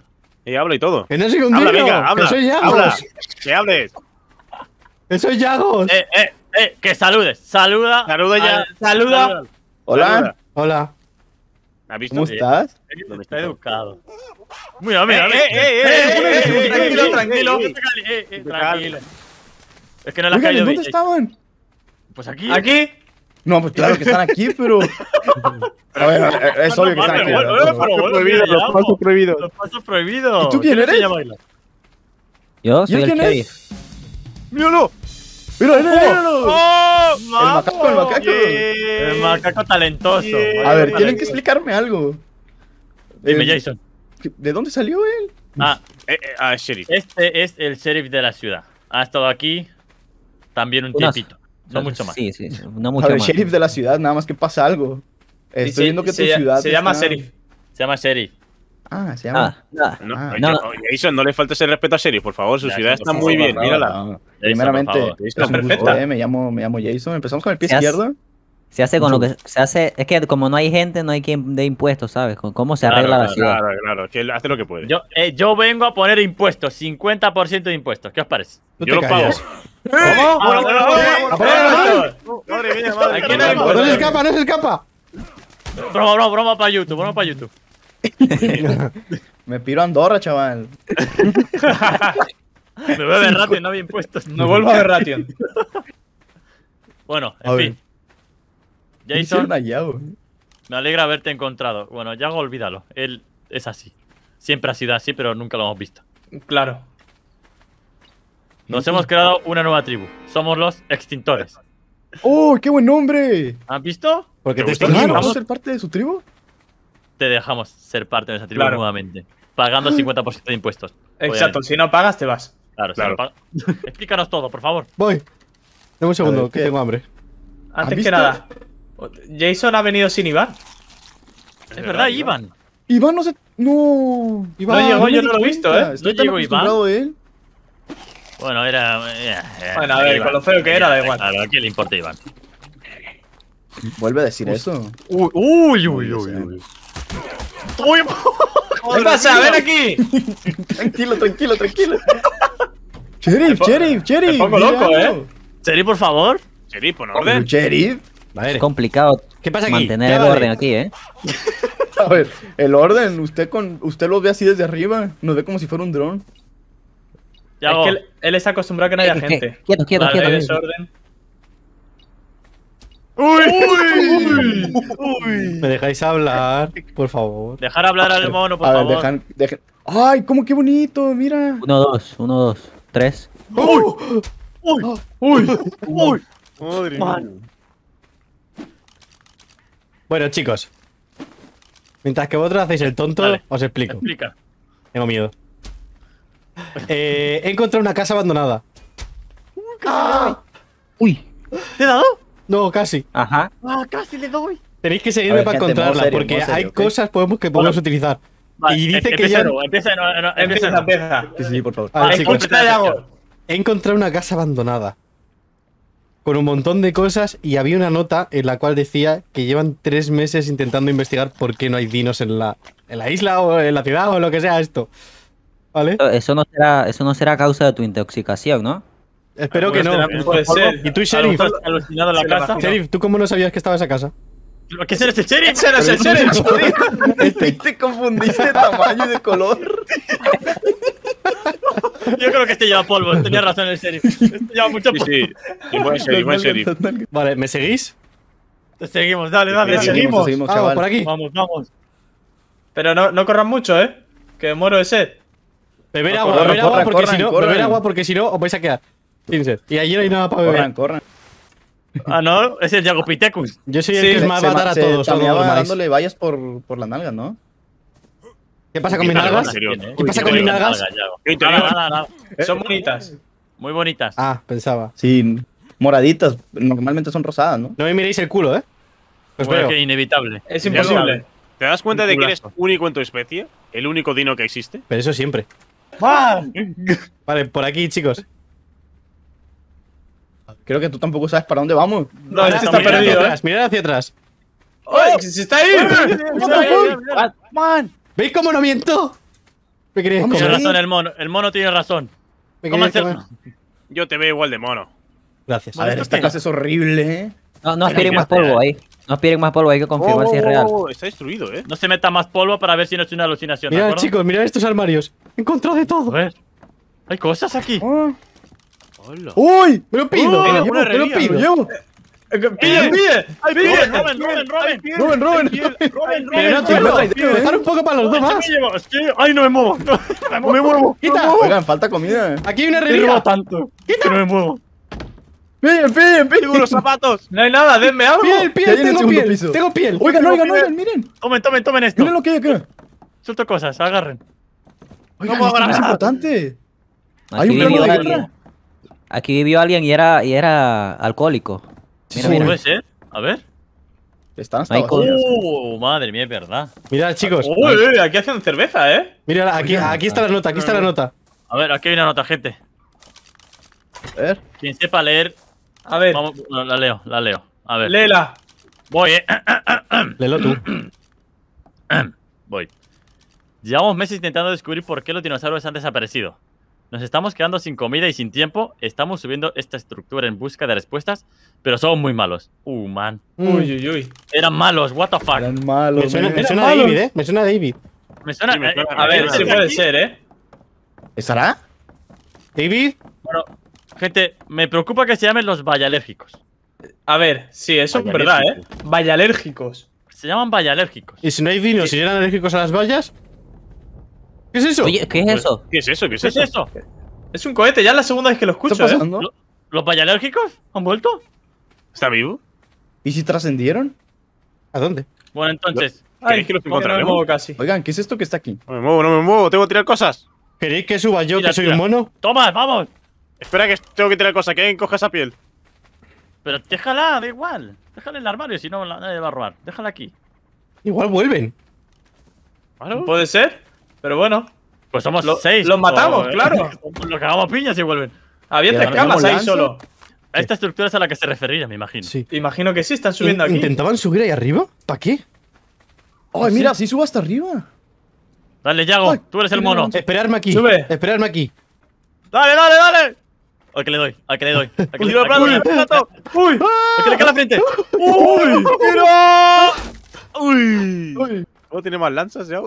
Y habla y todo. Que no soy un Habla, dino, venga, habla. que soy Yagos. Habla. Que hables. Que soy Yagos. Eh, eh, eh, que saludes. Saluda. Saluda ya. al- Saluda. Hola, Saluda. Hola. ¿Has visto? ¿cómo estás? Está educado. Mira, mira, Eh, mira. eh, eh, eh, eh, tranquilo, eh, tranquilo. eh, Eh, eh, eh, tranquilo. Es que no le has Oigan, caído ¿dónde bien. estaban? Pues aquí. Aquí. No, pues claro que están aquí, pero. A ver, eh, es obvio que están aquí. Bueno, ¿verdad? bueno, pero bueno, prohibido, mira, los ya, pasos po. prohibidos. Los pasos prohibidos. ¿Y tú quién ¿Qué le eres? enseña a bailar? Yo ¿Y soy él el quién es? sheriff. ¡Míralo! ¡Mira, mira, míralo! ¡Oh! El macaco, el macaco. El macaco talentoso. Yeah. A ver, tienen que explicarme algo. Dime, Eh, Jason. ¿De dónde salió él? Ah, Eh, eh, ah, sheriff. este es el sheriff de la ciudad. Ha estado aquí también un Unas- tiempito. No mucho más. Sí, sí, sí, no A mucho ver, más. sheriff de la ciudad, nada más que pasa algo. Estoy Sí, viendo que se, tu se- ciudad. se llama está- sheriff. Se llama sheriff. Ah, se llama. Ah, nada. No, Ah, yo- no. Jason, no le faltes el respeto a sheriff, por favor. Su Ya, ciudad sí, está sí, muy sí, bien, No, mírala. no. por Primeramente, favor. es Está un gusto, perfecta. eh, me llamo, me llamo Jason. Empezamos con el pie Se hace- izquierdo. Se hace con lo que se hace. Es que como no hay gente, no hay quien de impuestos, ¿sabes? Con ¿Cómo se Claro, arregla la claro, ciudad? Claro, claro, que él hace lo que puede. Yo, eh, yo vengo a poner impuestos, cincuenta por ciento de impuestos. ¿Qué os parece? No Yo te lo pago. calles. ¿Cómo? Ah, bueno, bueno, bueno, bueno, bueno. Madre mía, madre Aquí no mía. hay ¡No se escapa, no se escapa! Broma, broma, broma para YouTube, broma para YouTube. Me piro a Andorra, chaval. Me voy a ver rápido, no había impuestos. No vuelvo a ver Ration. Bueno, A en ver. fin. ¿Qué hicieron Jason, allá, güey? me alegra haberte encontrado. Bueno, Yago, olvídalo. Él es así. Siempre ha sido así, pero nunca lo hemos visto. Claro. Nos hemos creado una nueva tribu. Somos los extintores. ¡Oh, qué buen nombre! ¿Has visto? Porque ¿Te te gusta? Claro, extinguimos. ¿vamos a ser parte de su tribu? Te dejamos ser parte de esa tribu Claro. nuevamente. Pagando cincuenta por ciento de impuestos. Exacto. Obviamente. Si no pagas, te vas. Claro, si Claro. no paga- Explícanos todo, por favor. Voy. Dame un segundo, ver, que ¿qué? tengo hambre. Antes que visto? nada. Jason ha venido sin Iván. Es verdad, Iván. Iván no se. No. Iván, No llegó, me yo di no lo he visto, cuenta. ¿eh? Estoy ¿No tan llegó Iván? acostumbrado a él. Bueno, era. eh, eh, Bueno, a ver, Iván. con lo feo que era, da igual. Claro, ¿a quién le importa Iván? Vuelve a decir eso. Uy, uy, uy, uy, uy. Uy, ¿Qué pasa? ¡Ven aquí! Tranquilo, tranquilo, tranquilo. Sheriff, Me po- sheriff, sheriff. me pongo mira loco, ¿eh? algo. Seri, por favor. Sheriff, pon Pero, orden. sheriff. A ver, Es complicado ¿qué pasa aquí? mantener ¿Qué el vale? orden aquí, ¿eh? A ver, el orden, usted con usted lo ve así desde arriba, nos ve como si fuera un dron. Ya Es hago. que él, él está acostumbrado a que no haya Eh, eh, gente. Quieto, quieto, Vale, hay quieto. desorden. ¿Me dejáis hablar? Por favor. Dejar hablar al mono, por A ver, favor. dejan, dejan. ¡Ay, cómo qué bonito! Mira. Uno, dos, uno, dos, tres. ¡Uy! Uy. Madre Man. mía. Bueno, chicos. Mientras que vosotros hacéis el tonto, Dale. os explico. Explica. Tengo miedo. Eh, he encontrado una casa abandonada. Uy. ¿Te he dado? No, casi. Ajá. Ah, casi le doy. Tenéis que A seguirme ver, para gente, modo encontrarla, serio, porque modo serio, hay ¿ok? cosas podemos que podemos utilizar. Vale, y dice em- que empieza ya... de nuevo, empieza de nuevo, no, empieza de Empieza, nuevo. empieza. Sí, sí, por favor. A ver, Ay, chicos, escucha, Yago. he encontrado una casa abandonada. Con un montón de cosas y había una nota en la cual decía que llevan tres meses intentando investigar por qué no hay dinos en la, en la isla o en la ciudad o lo que sea esto. ¿Vale? Eso no será, eso no será causa de tu intoxicación, ¿no? Espero que no. No puede ser. ¿Y tú, A lo Sheriff? mejor está alucinado en la Se lo casa. imagino. Sheriff, ¿tú cómo no sabías que estaba esa casa? ¿Qué eres el sheriff? Ese no es el sheriff. Este, te confundiste de tamaño y de color. Yo creo que este lleva polvo, tenía razón el sheriff. Este lleva mucho Sí, polvo. sí. Y buen sheriff, buen sheriff. Vale, ¿me seguís? Te seguimos, dale, dale. Te dale. seguimos. seguimos, Ah, chaval. por aquí. Vamos, vamos. Pero no, no corran mucho, ¿eh? Que me muero de sed. Beber No, agua, corran, beber agua corran, porque corran, si no, corran. beber agua porque si no os vais a quedar sin sed. Y allí no hay nada para beber. Corran, corran. Ah, no, es el Jagopithecus. Yo soy el Sí, que os se- va a Se matar ma- a se todos. no tameaba dormáis. dándole vallas por, por las nalgas, ¿no? ¿Qué pasa con mis Qué nalgas? serio. ¿Qué pasa Uy, con mis qué nalgas? nalga, Yago. Yo interior. Nada, nada, nada. Son bonitas. Muy bonitas. Ah, pensaba. Sí, moraditas. Normalmente son rosadas, ¿no? No me miréis el culo, ¿eh? Pues Bueno, veo. que inevitable. Es imposible. ¿Te das cuenta de que eres culazo. único en tu especie? ¿El único dino que existe? Pero eso siempre. Vale, por aquí, chicos. Creo que tú tampoco sabes para dónde vamos. No, Ahora, este está mirad hacia perdido, ¿eh? atrás, mirad hacia atrás. ¡Ay, se está ahí! Mira, mira, mira. ¿Veis cómo no miento? Me queréis Vamos Tiene comer. a razón el mono. El mono tiene razón. Me ¿Cómo queréis hacer? comer. Yo te veo igual de mono. Gracias. A ver, ¿esto esta qué casa es horrible, ¿eh? No, no aspiren Ay, más Dios, polvo ahí. No aspiren más polvo, hay que confirmar si es real. Oh, está destruido, ¿eh? No se meta más polvo para ver si no es una alucinación, ¿de Mirad, acuerdo? chicos, mirad estos armarios. He encontrado de A todo. ver. Hay cosas aquí. Ah. Hola. ¡Uy! Me lo pido, Oh, me lo, una me lo herrería, ¡Lo pido. llevo! ¡Pille, pille! ¡Ay, Robin, Robin, Robin, Robin! ¡Roben, roben! ¡Robin, Pero no, tío, Robin, tío, Robin, dejar un poco para los dos más. Es que, ¡ay, no me muevo! ¡No me muevo! ¡Quita! Oigan, falta comida. Aquí hay una He robado herrería. tanto que no me muevo. ¡Pillen, pillen, Tengo pillen! los zapatos. No hay nada, denme algo. Piel, Ya piel, hay en el tengo segundo piel. piso. Tengo piel. Oigan, oigan, Miren. oigan, miren. Tomen, tomen, tomen esto. Miren lo que hay acá. Suelto cosas, agarren. Oigan, puedo esto es agarrar. importante. Hay Aquí un vivió plano de alguien. guerra. Aquí vivió alguien y era, y era alcohólico. Mira, Sí. mira. ¿Puede ser? A ver. Están hasta No hay abajo. cosas. ¡Oh, madre mía, es verdad! Mirad, chicos. Uy, uy, aquí hacen cerveza, ¿eh? Mirad, aquí, aquí está la nota, aquí está la nota. A ver, aquí hay una nota, gente. A ver. Quien sepa leer, A ver, vamos, no, la leo, la leo. A ver. léela. Voy, eh. Léelo tú. Voy. Llevamos meses intentando descubrir por qué los dinosaurios han desaparecido. Nos estamos quedando sin comida y sin tiempo. Estamos subiendo esta estructura en busca de respuestas, pero somos muy malos. Uh, man. Uy, uy, uy. Eran malos, what the fuck. Eran malos. Me suena, men. me Eran suena a malos. David, ¿eh? Me suena a David. Me suena. Sí, me eh, suena. eh, A ver, eh, sí eh, puede aquí- ser, ¿eh? ¿Estará? David. Bueno, gente, me preocupa que se llamen los vallalérgicos. A ver, sí, eso es verdad, ¿eh? Vallalérgicos. Se llaman vallalérgicos. ¿Y si no hay vino, si eran alérgicos a las vallas? ¿Qué es eso? Oye, ¿qué es eso? ¿Qué es eso? ¿Qué es ¿Qué es eso? eso? Es un cohete, ya es la segunda vez que lo ¿Qué escucho, está ¿eh? pasando? ¿Lo- ¿Los vallalérgicos han vuelto? ¿Está vivo? ¿Y si trascendieron? ¿A dónde? Bueno, entonces. ¿Queréis que los que no me encontraremos? muevo casi. Oigan, ¿qué es esto que está aquí? No me muevo, no me muevo. Tengo que tirar cosas. ¿Queréis que suba yo, Tira, que soy tira. un mono? ¡Toma, vamos! Espera que tengo que tirar cosas. Que alguien coja esa piel. Pero déjala, da igual. Déjala en el armario, si no la- nadie va a robar. Déjala aquí. Igual vuelven. ¿Claro? Puede ser, pero bueno. Pues somos Lo- seis. los matamos, o, eh, claro. Los cagamos piñas y vuelven. Había ¿Y tres ahora camas tenemos ahí lanza? solo. A esta estructura es a la que se refería, me imagino. Sí. Imagino que sí, están subiendo In- aquí. ¿Intentaban subir ahí arriba? ¿Para qué? ¡Ay, mira! ¡Sí subo hasta arriba! Dale, Yago, Ay, tú eres el mira, mono. lanza. Esperadme aquí. Sube. Esperadme aquí. ¡Dale, dale, dale! Al que le doy, al que le doy. Al que le ¡Tiro doy. el plato, tiro el plato! ¡Uy! Al que le cae la frente. ¡Uy! ¡Tiro! ¡Uy! Uy. ¿Cómo tiene más lanzas ya?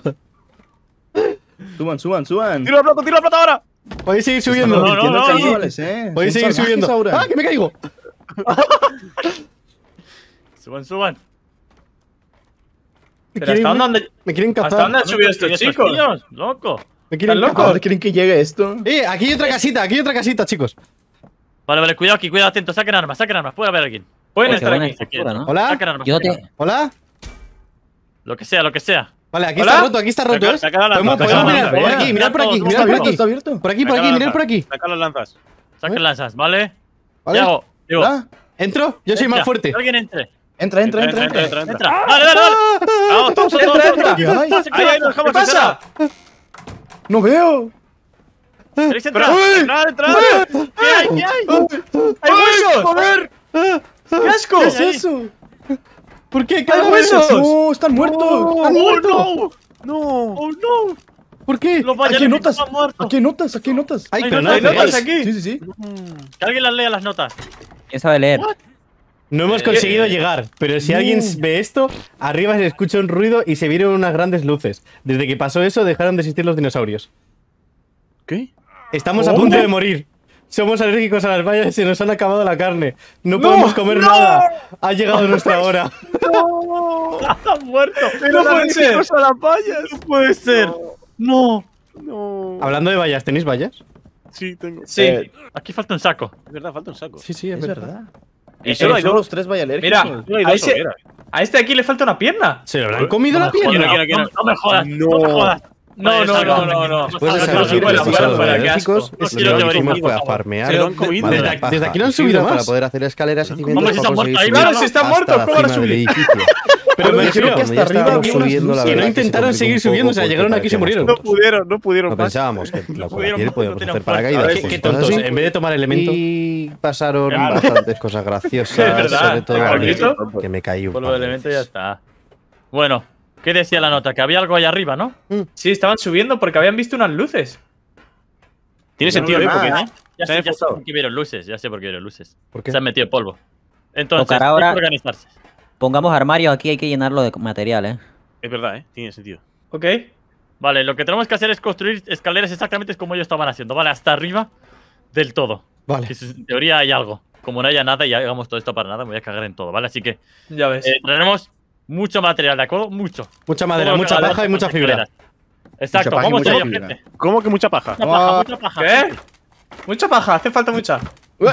Suban, suban, suban. ¡Tiro el plato, tiro el plato ahora! Podéis seguir Están subiendo. no, no, convirtiendo en no, no. caníbales, ¿eh? Podéis Son seguir salvajes subiendo. ahora. ¡Ah, que me caigo! Suban, suban. Me Pero quieren, ¿hasta dónde, me quieren ¿hasta cazar. dónde han subido estos ¿Y chicos? tíos? ¡Loco! Me quieren ¿Están ¿A cazar. dónde quieren que llegue esto? Eh, aquí hay otra casita, aquí hay otra casita, chicos. Vale, vale, cuidado aquí, cuidado, atento. Saquen armas, saquen armas. Puede haber alguien. Pueden Qué estar buena aquí. estructura, ¿no? Hola. Saquen armas. Yo saquen te... armas. Hola. Lo que sea, lo que sea. Vale, aquí ¿Hola? está roto, aquí está roto, Saca- ¿eh? saca la lanza, Podemos, saca podemos la mirar lanza, por ya. aquí, mirad por aquí, Está ¿Está mirad por abierto? aquí. ¿Está abierto? Por aquí, por Saca aquí, la mirad lanza. por aquí. Saca las lanzas. Saquen lanzas, ¿vale? ¿Vale? Yago, digo. ¿Ah? ¿Entro? Yo soy más entra, fuerte. que alguien entre. Entra, entra, entra, entra. entra. Entra. Dale, dale, dale. Vamos, todos, todos, todos, todos. ¿Qué hay? ¡Ay, ay, nos ¿Qué dejamos pasa? ¡No veo! ¿Queréis entrar? ¡Uy! ¡Entrar, entrar! ¿Qué hay, qué hay? ¡Hay huesos! ¡Joder! ¡Qué asco! ¿Qué es eso? ¿Por qué? ¡Hay ¿Qué huesos! ¡No! ¡Están muertos! ¡Han ¡Oh, muerto! no! ¡No! ¡Oh, no! ¿Por qué? Los Aquí hay vallalérgicos notas. han muerto. Aquí hay notas, aquí hay notas. Ay, Hay pero no notas, lo ¿Hay notas pegáis. aquí? Sí, sí, sí. Que alguien las lea las notas. ¿Quién sabe leer? No hemos Eh, conseguido eh, llegar, pero si alguien ve esto, arriba se escucha un ruido y se vieron unas grandes luces. Desde que pasó eso, dejaron de existir los dinosaurios. ¿Qué? Estamos a punto ¿Dónde? de morir. Somos alérgicos a las vallas y se nos han acabado la carne. No podemos comer nada. Ha llegado nuestra hora. ¡Han muerto! ¡No puede ser! a las vallas! ¡No puede ser! ¡No! No. Hablando de vallas, ¿tenéis vallas? Sí, tengo. Sí. Eh, Aquí falta un saco. Es verdad, falta un saco. Sí, sí, Es verdad. Y solo hay Son dos. los tres vallalérgicos. Mira, Solo hay a dos ese, hogueras. a este aquí le falta una pierna. ¿Se lo habrán comido No la me jodas, pierna? Quiero, quiero, no, no me jodas. No, No. me jodas. No, Vale, no, saco. no, no, no. Después de Fuera, saber fuera, los fuera, episodios fuera, qué alérgicos, asco. No lo quiero que teoría, hicimos fue a por favor. farmear. Se lo han comido. Desde, Madera desde aquí no han subido para más. poder hacer escaleras y cimientos Hombre, si se para han muerto conseguir ahí, subir Claro, si están hasta muertos, la ¿cómo van a cima del subir? edificio. Pero me Pero refiero creo que Cuando ya hasta arriba estábamos había unas subiendo, la luces. que no verdad es se intentaron complicó seguir un subiendo, poco o sea, porque llegaron aquí y se parecíamos murieron. No pudieron, no pudieron No más. pensábamos que la pudieron, cualquiera no podíamos tenían hacer fuerza. paracaídas. Qué, pues, qué cosas tontos, así. en vez de tomar elementos. Y pasaron Claro. bastantes cosas graciosas, Es verdad, sobre todo ¿te a mí, acuerdas? que me caí un Por par los de elementos veces. ya está. Bueno, ¿Qué decía la nota? Que había algo ahí arriba, ¿no? Sí, estaban subiendo porque habían visto unas luces. Tiene Yo no sentido, veo ¿eh? Porque nada. Ya Se han sé, ya sé enfocado. por qué vieron luces, ya sé por qué vieron luces. ¿Por qué? Se han metido polvo. Entonces, Tocará hay ahora- que organizarse. Pongamos armarios aquí, hay que llenarlo de material, ¿eh? Es verdad, ¿eh? Tiene sentido. ¿Ok? Vale, lo que tenemos que hacer es construir escaleras exactamente como ellos estaban haciendo, ¿vale? Hasta arriba del todo. Vale. Que en teoría hay algo. Como no haya nada y hagamos todo esto para nada, me voy a cagar en todo, ¿vale? Así que Ya ves. eh, traeremos mucho material, ¿de acuerdo? Mucho. Mucha madera, Todo lo mucha que paja y haga mucha las fibra. escaleras. Exacto, paja y vamos mucha allá, fibra. gente. ¿Cómo que mucha paja? Mucha paja, Ah. mucha paja. ¿Qué? Mucha paja, hace falta mucha. Uy.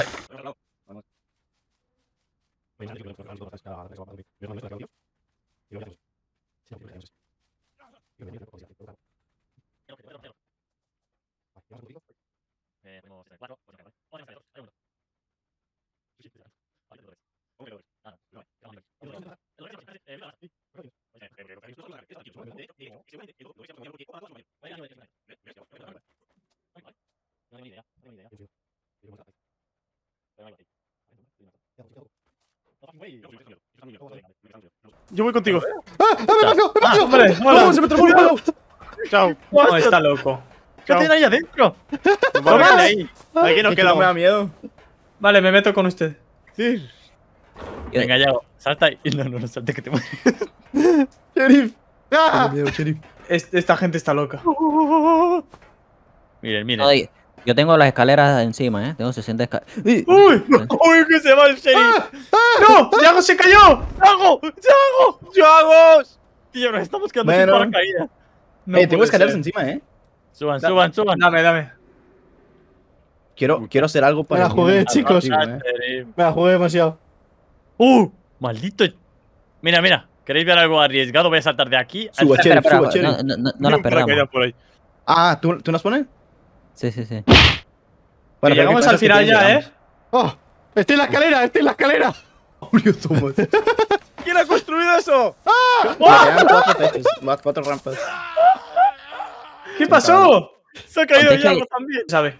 Yo voy contigo. ¡Ah! ¡Ah, me pasó! ¡Me pasó! Hombre, hola. ¡Oh, se me trabó el juego! Chao. No, está loco. ¿Qué tiene ahí adentro? Vamos. Tómale ahí. Aquí nos Es que no me da quedamos. miedo. Vale, me meto con usted. Sí. Venga, ya, salta ahí. No, no, no, salte que te mueres. Sheriff. ¡Ah! Tengo miedo, sheriff. Es- esta gente está loca. Miren, miren. Ay, yo tengo las escaleras encima, ¿eh? Tengo sesenta escaleras. ¡Uy! ¡Uy, que se va el sheriff! ¡No! ¡Yago se cayó! ¡Yago! ¡Yago! ¡Yagos! Tío, nos estamos quedando Bueno. sin paracaídas. No eh, tengo puede escaleras ser. encima, ¿eh? Suban, Da- suban, suban. Dame, dame. Quiero, quiero hacer algo para... Me la jugué, el- chicos. Digo, ¿eh? Sheriff. Me la jugué demasiado. ¡Uh! ¡Maldito! Mira, mira. ¿Queréis ver algo arriesgado? Voy a saltar de aquí. al- Suba, Espera, sheriff, espera, suba, espera, sheriff. no, no, no, no Ni las un paracaídas perdamos. por ahí. Ah, ¿tú, ¿tú nos pones? Sí, sí, sí. Que pero llegamos ¿qué al cosas que final tienes, ya, ¿eh? llegamos? ¡Oh! ¡Estoy en la escalera! ¡Estoy en la escalera! Julio Thomas. Me ¿Quién ha construido eso? quedan cuatro techos, más cuatro rampas. ¿Qué pasó? Se ha caído Conté que- Yago también. ¿Sabe?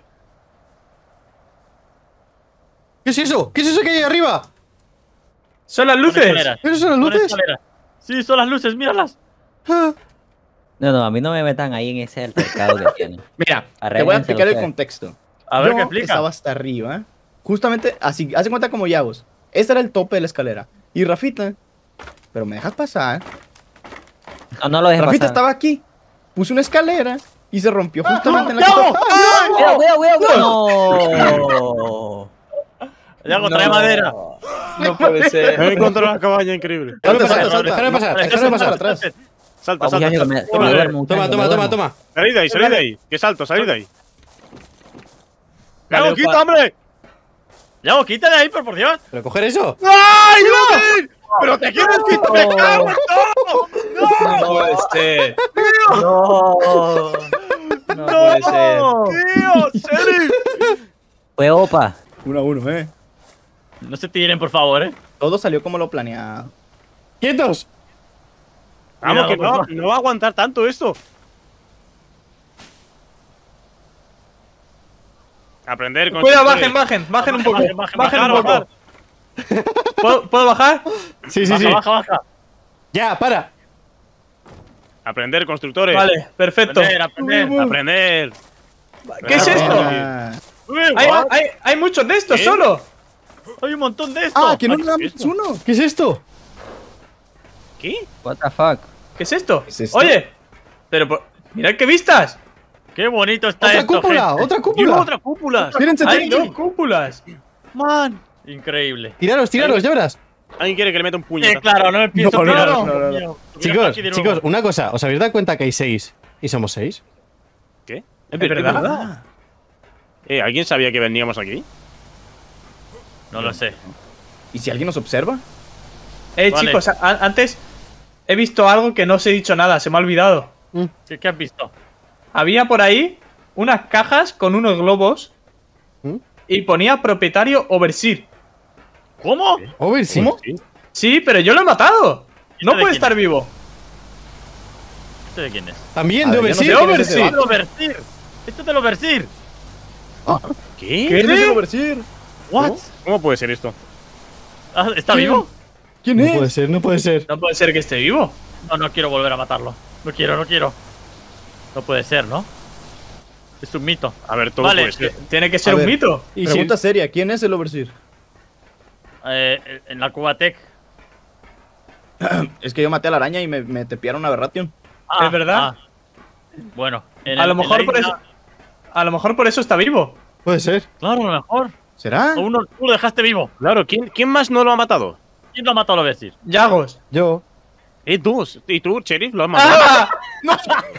¿Qué es eso? ¿Qué es eso que hay ahí arriba? ¿Son las Son luces? escaleras, ¿Esas son las son luces? escaleras. Sí, son las luces, míralas. Ah. No, no, a mí no me metan ahí en ese altercado que tienen. Mira, te voy a Arréglenselo explicar el ustedes. contexto. A ver Yo qué explica. estaba hasta arriba, justamente así, hace cuenta como Yagos. Este era el tope de la escalera. Y Rafita, pero me dejas pasar. No, no lo dejes Rafita pasar. estaba aquí, puse una escalera y se rompió justamente en la ¡Yago! que Cuidado, cuidado, cuidado, cuidado. Yago, trae madera. No puede ser. Me he encontrado una cabaña increíble. Salta, pasar, salta, salta. déjame pasar, No, déjame salta pasar. atrás. Salta, Vamos, salta, ya, que salta. me, que me duermo, Toma, muchacho, toma, me toma, duermo. toma. Salid de ahí, salid de ahí. Que salto, salid de ahí. Vale, ¡Yago, opa. quita, hombre! Yago, quítale ahí, por por Dios. ¿Pero coger eso? ¡Ay, no! ¡Pero te quieres quitar! ¡Me cago en todo! No puede ser. No. No puede ser. ¡Tío, sheriff! Fue opa. Uno a uno, eh. No se tiren, por favor, eh. Todo salió como lo planeado. ¡Quietos! Vamos, que por no, favor. no va a aguantar tanto esto. Aprender con Cuidado, bajen, bajen, bajen un poco. Bajen, bajen, Bajen un bajar, poco. ¿Puedo, ¿Puedo bajar? Sí, sí, Baja, sí. baja, baja. Ya, para. Aprender, constructores. Vale, perfecto. Aprender, aprender. Aprender. ¿Qué es esto? Ah, Uy, Hay, what? hay, hay muchos de estos ¿Qué? solo. Hay un montón de esto. Ah, que no ¿qué le damos es esto? uno. ¿Qué es esto? ¿Qué? What the fuck. ¿Qué es esto? ¿Qué es esto? Oye, pero por... mirad qué vistas. Qué bonito está ¡Otra esto, cúpula! gente. ¡Otra ¡Digo cúpula! otra cúpula! Tírense, Hay tírense. dos cúpulas. Man. Increíble. Tiraros, tiraros, ya verás. ¿Alguien quiere que le meta un Eh, puñetazo? claro, no me pienso No, no, tirar. no, no, no, no. Hubiera Chicos, estado aquí de nuevo. chicos, una cosa. ¿Os habéis dado cuenta que hay seis y somos seis? ¿Qué? Es verdad. Eh, ¿alguien sabía que veníamos aquí? No lo sé. ¿Y si alguien nos observa? Eh, Vale. chicos, a- antes he visto algo que no os he dicho nada, se me ha olvidado. ¿Qué, qué has visto? Había por ahí unas cajas con unos globos ¿Mm? y ponía propietario Overseer. ¿Cómo? Over, sí. ¿Cómo? Sí. Sí, pero yo lo he matado. No de puede quién estar es? vivo. ¿Este de quién es? También A de ver, yo no Overseer. sé De quién es ese Overseer. ¡Este de Overseer! ¡Este de Overseer! ¿Qué? ¿Quién es el Overseer? ¿What? ¿Cómo puede ser esto? Ah, ¿Está ¿Quién? vivo? ¿Quién No es? puede ser, no puede ser. No puede ser que esté vivo. No, no quiero volver a matarlo. No quiero, no quiero. No puede ser, ¿no? Es un mito. A ver, todo Vale, puede ser. Tiene que ser A un ver. mito. Y si- Pregunta seria, ¿quién es el Overseer? Eh, en la Cubatec. Es que yo maté a la araña y me, me tepearon a Berration. Ah, ¿Es verdad? ah. Bueno, en A el- lo en mejor la por isla- eso. A lo mejor por eso está vivo. Puede ser. Claro, a lo mejor. ¿Será? O uno, tú lo dejaste vivo. Claro, ¿quién, ¿quién más no lo ha matado? ¿Quién lo ha matado a Overseer? Yagos. Yo. Eh, tú. ¿Y tú, Sheriff, lo has matado? ¡Ah! ¡No!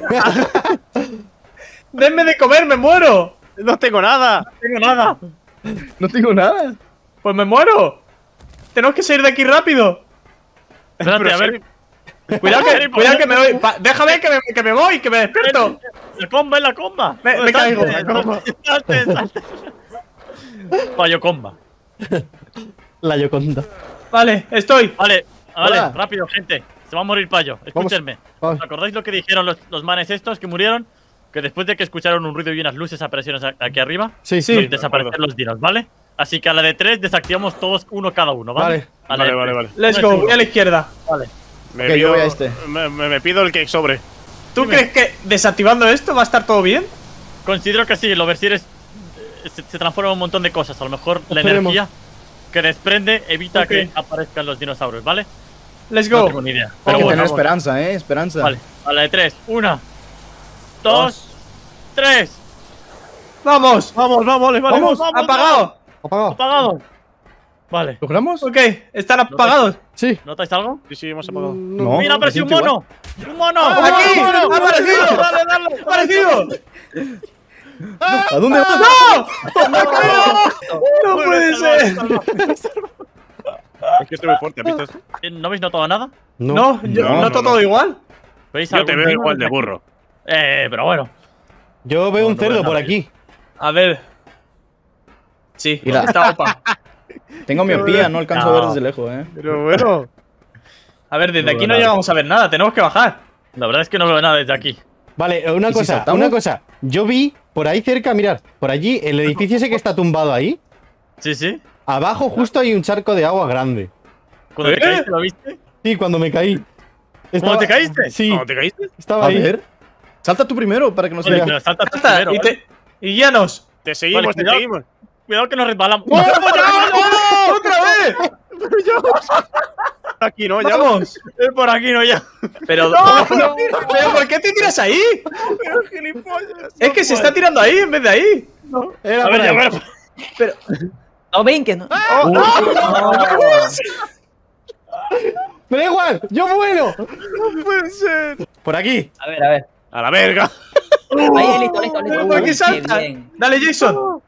¡Denme de comer, me muero! ¡No tengo nada! No tengo nada. No tengo nada. Pues me muero. Tenemos que salir de aquí rápido. Espérate, Pero, a ver. Sheriff, Cuidado que, Sheriff, cuidado que me ¿dónde- voy. Pa- déjame que me, que me voy, que me despierto. La comba es la comba. Me- ¿Dónde me estás? caigo. Salte, salte, salte. Fallo comba. La Yoconda. Vale, estoy. Vale, vale, Hola. rápido, gente. Se va a morir Payo. Escúchenme. Vamos. ¿Os acordáis lo que dijeron los, los manes estos que murieron? Que después de que escucharon un ruido y unas luces aparecieron a- aquí arriba, Sí, Sí. sí. desaparecen los dinos, ¿vale? Así que a la de tres desactivamos todos uno cada uno, ¿vale? Vale. A la Vale, de vale, tres. vale. Let's Uno go, seguro. voy a la izquierda. Vale. Me, Ok, yo pido, voy a este. me, me- me pido el cake sobre. ¿Tú Dime. crees que desactivando esto va a estar todo bien? Considero que sí, el Overseer es- se, se transforma en un montón de cosas. A lo mejor la Esperemos. energía que desprende evita Ok. que aparezcan los dinosaurios, ¿vale? Let's No go. tengo ni idea. Hay Pero que bueno, tener vamos. esperanza, eh. Esperanza. Vale, a la de tres. Una, dos, tres. Vamos. Vamos, vamos, vale, vale. Vamos, apagado. Apagado. Apagado. Vale. ¿Logramos? Ok, están apagados. Sí. ¿Notáis algo? Sí, sí, hemos apagado. No. Mira, me apareció un siento mono. ¡Un mono! ¡Aquí! ¡Un mono! ¡Ha aparecido! ¡Dale, dale! ¡Ha aparecido! igual. ¿A dónde vas? ¡No! ¡Me ha caído! ¡No puede ser! Es que estoy muy fuerte, ¿has visto esto? Eh, ¿No habéis notado nada? No. No, yo No, noto no, no. todo igual. ¿Veis Yo te algún veo dino igual de desde aquí? burro. Eh, pero bueno. Yo veo No, un no cerdo veo por nada. aquí. A ver. Sí, Mira. está opa. Tengo miopía, no alcanzo a ver desde lejos, eh. Pero bueno. A ver, desde No aquí veo no nada. llegamos a ver nada, tenemos que bajar. La verdad es que no veo nada desde aquí. Vale, una ¿Y si cosa, saltamos? una cosa. Yo vi por ahí cerca, mirad, por allí, el edificio ese que está tumbado ahí. Sí, sí. Abajo justo hay un charco de agua grande. Cuando ¿Eh? te caíste, ¿lo viste? Sí, cuando me caí. ¿Cuándo te caíste? Sí, ¿Cómo te caíste? estaba A ahí. ver. Salta tú primero para que no se Oye, vea. pero salta tú Salta, primero, y, ¿vale? te, y guíanos. Te seguimos, Vale, te cuidado. seguimos. Cuidado que nos resbalamos. ¡No, no! ¡Otra vez! Aquí no, ya. ¡Vamos! Es por aquí, no ya. Pero, No, pero, pero ¿por qué te tiras ahí? Pero gilipollas. Es que se está tirando ahí en vez de ahí. Era A por ver, ahí. ya, a ver. Pero, No, ven que no. Me da igual, yo vuelo. No puede ser. Por aquí. A ver, a ver. A la verga. Ahí, listo, listo, listo. pero ¿por Uy, qué qué salta? bien. Dale, Jason.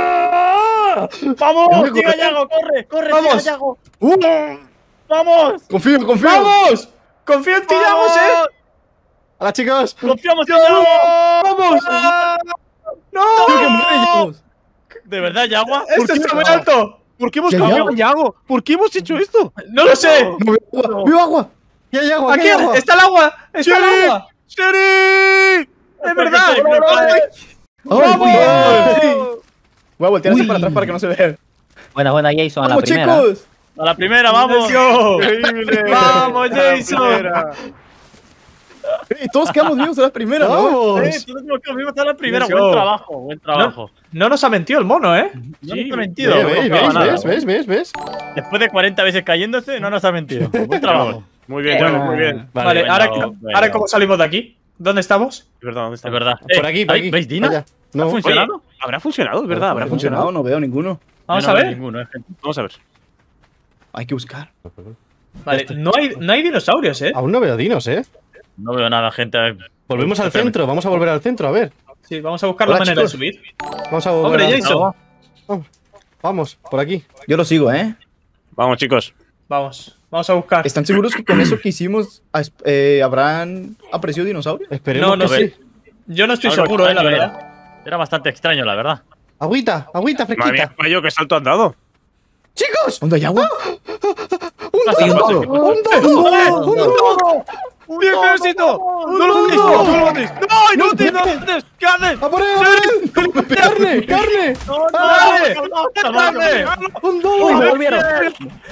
¡Vamos! ¡Siga Yago! ¡Corre! ¡Corre! Vamos. ¡Siga Yago! Uh, ¡Vamos! confío, confío. ¡Vamos! Confío en ti, Yagos, eh. Hola, chicos. ¡Confiamos en Yago! ¡Vamos! ¡No! Creo que muere, Yagos. ¿De verdad, Yagua? ¡Esto está muy alto! ¿Por qué hemos ¿Ya, cambiado ya? a Yago? ¿Por qué hemos hecho esto? ¡No lo sé! No, veo agua. Veo agua. ¿Qué hay agua? ¿Qué ¡Aquí! hay agua? ¡Está el agua! ¡Está el ¡Sheriff! agua! ¡Sheriff! ¡Es verdad! Ay, ¡Vamos! ay. Voy a voltear así Uy. para atrás para que no se vea. Buena, buena, Jason, a la ¡Vamos, primera. chicos! A la primera, vamos. ¡Let's go! Increíble. ¡Vamos, La Jason! primera. Eh, todos quedamos vivos a la primera, ¿no? Vamos. Eh, todos nos comimos a la primera. Let's Buen go. trabajo, buen trabajo. No nos ha mentido el mono, ¿eh? No Sí, nos ha mentido. ¿Ves, no ves, confiaba ves, nada. ves, ves, ves, ves? Después de cuarenta veces cayéndose, no nos ha mentido. Buen trabajo. Muy bien, Yago, muy bien. Vale, bueno, ahora, bueno. ahora ¿cómo salimos de aquí? ¿Dónde estamos? Es verdad, ¿dónde Es estamos? verdad. Por Eh, aquí, por ¿ahí? aquí. ¿Veis Dino? Vaya. No. ¿Ha funcionado? Oye, ¿habrá funcionado? Es verdad, habrá ¿Ha funcionado. funcionado? No veo ninguno. Vamos Yo a no veo ver. ninguno, eh, gente. Vamos a ver. Hay que buscar. Vale, no hay, no hay dinosaurios, ¿eh? Aún no veo dinos, ¿eh? No veo nada, gente. Volvemos al Espérame. centro, vamos a volver al centro, a ver. Sí, vamos a buscar la Hola, manera de chicos. subir. Vamos a volver Hombre, al- Jason. Vamos, vamos, por aquí. Yo lo sigo, ¿eh? Vamos, chicos. Vamos, vamos a buscar. ¿Están seguros que con eso que hicimos as- eh, habrán aparecido dinosaurios? Esperemos No, no que sé. sí. Yo no estoy Algo seguro, eh, la extraño verdad. Era. Era bastante extraño, la verdad. Agüita, agüita Madre fresquita. mía, Payo, qué salto han dado. ¡Chicos! ¿Dónde hay agua? Hay un dodo. ¡Un dodo! Un dodo. ¡Un ejército! ¡No lo matéis! ¡No lo matéis! ¡No, inútil! ¡No lo matéis! ¿Qué haces? ¡A por él, a por él! ¡Carne, carne! ¡No, ¡Dale! no, no, no, ¡Dale! ¡Un Uy, dodo! me volvieron.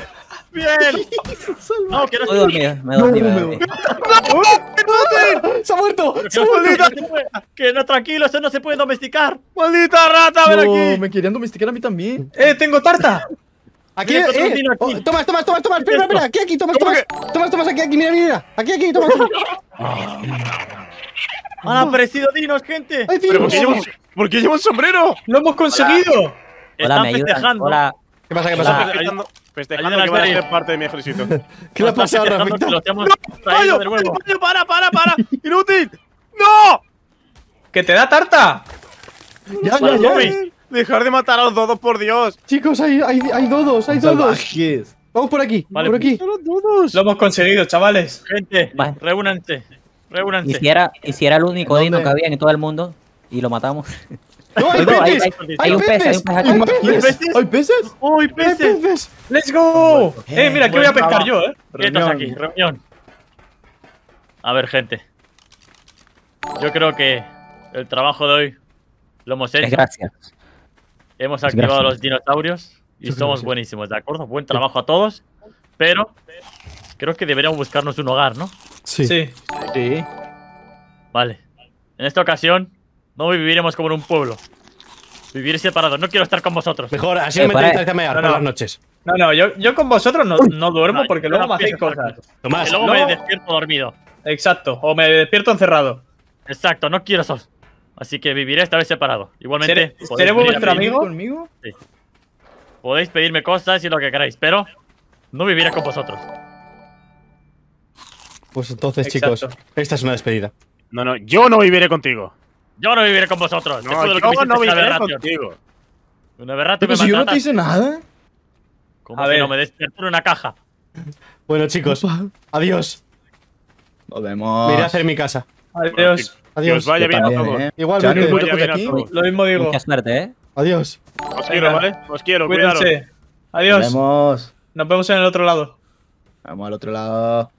¡Bien! No, que no Estoy dormido, me dormí, me dormí. ¡Se ha muerto! Que no, que no se puede- que no, tranquilo, esto no se puede domesticar. ¡Maldita rata, ven No, aquí! me querían domesticar a mí también. ¡Eh, tengo tarta! Aquí, Mira, otro eh. vino aquí. Oh, Tomás, Tomás, Tomás, Tomás. Espera, Esto. espera. Aquí, aquí, Tomás, ¿Cómo Tomás. Tomás, Tomás, aquí, aquí, mira, mira. Aquí, aquí, Tomás. Tomás. Han aparecido dinos, gente. ¡Ay, ¿Pero por qué tío! lleva, ¿por qué lleva un sombrero? ¡Lo hemos conseguido! Hola, Están me ayudan. festejando. Hola. ¿Qué pasa? ¿Qué Hola. pasa? Ay- Festejando, festejando ayúdame que a van a salir. ser parte de mi ejército. ¿Qué le ha Están pasado, festejando Rafita? que los hemos traído ¡Payo, de nuevo. payo, para, para, para! ¡Inútil! ¡No! ¡Que te da tarta! Ya, ya, Vale, ya. Tommy. Dejar de matar a los dodos, por Dios. Chicos, hay, hay, hay dodos, hay dodos. Salvajes. Vamos por aquí, Vale, por aquí. ¡A los dodos! Lo hemos conseguido, chavales. Gente, Vale. reúnanse. Reúnanse. Y si era, y si era el único ¿Dónde? dino que había en todo el mundo y lo matamos. ¡No, hay No, hay- peces! hay- ¡Hay hay un pez, hay peces! un pez aquí. ¡Hay ¿Hay peces! peces? ¿Hay peces? ¡Uy, ¡Hay peces! peces! ¡Let's go! Eh, mira, que voy a Buen pescar trabajo. yo, eh. Quietos Reunión. aquí, reunión. A ver, gente. Yo creo que el trabajo de hoy lo hemos Es hecho. gracias. Hemos Es activado gracias. los dinosaurios y Muchas somos gracias. buenísimos, ¿de acuerdo? Buen trabajo a todos. Pero creo que deberíamos buscarnos un hogar, ¿no? Sí. Sí. Sí. Vale. En esta ocasión no viviremos como en un pueblo. Vivir separados. No quiero estar con vosotros. Mejor, así Eh, me para- tenéis que mear No, por no. las noches. No, no, yo, yo con vosotros no, no duermo No, porque yo luego no me hacéis pienso estar cosas. con- Tomás, Y luego no. me despierto dormido. Exacto. O me despierto encerrado. Exacto, no quiero eso. Así que viviré esta vez separado. Igualmente, Seré- podéis seré venir a vuestro mí, amigo. ¿Conmigo? podéis pedirme cosas y lo que queráis, pero no viviré con vosotros. pues entonces, Exacto. chicos, esta es una despedida. No, no, yo no viviré contigo. Yo no viviré con vosotros. No, Después de lo que yo me no hiciste esta viviré aberración. contigo. Una aberración Pero me si yo no te maltratas. hice nada. Como A si ver. no me despierto en una caja. Bueno, chicos, adiós. Nos vemos. Me iré a hacer mi casa. Adiós. Que Adiós. os vaya Yo bien a también, todos. ¿eh? Igualmente. Ya no Vaya encuentro bien a aquí. todos. Lo mismo digo. Mucha suerte, ¿eh? Adiós. Os quiero, ¿vale? Os quiero, cuidado. Cuídense. Nos Adiós. vemos. Nos vemos en el otro lado. Vamos al otro lado.